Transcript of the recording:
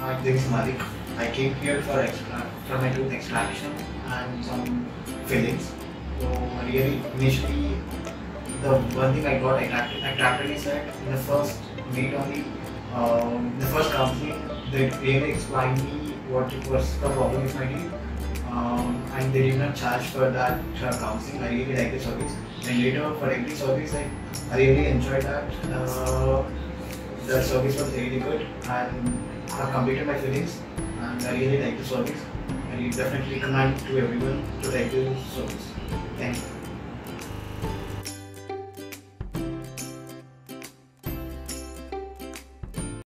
This is Malik. I came here for my tooth extraction and some fillings. So really, initially, the one thing I got attracted is that in the first meet only, the first company, they really explained me what it was the problem with my teeth. And they did not charge for that counseling. I really like the service. And later, for every service, I really enjoyed that. The service was really good, and I completed my fillings, and I really like the service. I definitely recommend to everyone to like the service. Thank you.